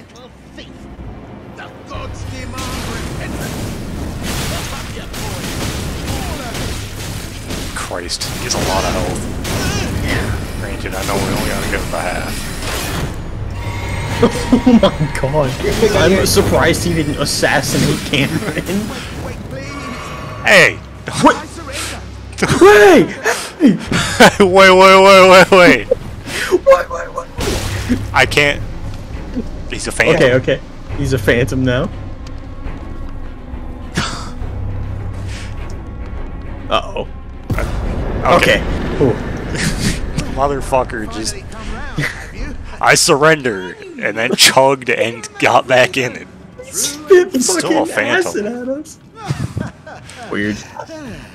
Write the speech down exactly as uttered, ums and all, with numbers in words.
little thief. The gods demand repentance. Christ, he gets a lot of health. Granted, I know we only gotta go by half. Oh my god. I'm surprised he didn't assassinate Cameron. Hey! What? Wait! wait, wait, wait, wait, wait. What, what, what? I can't. He's a phantom. Okay, okay. He's a phantom now. Uh-oh. Okay. Okay. Cool. Motherfucker just... I surrendered, and then chugged and got back in it. Spit He's still a fucking phantom. acid at us. Weird.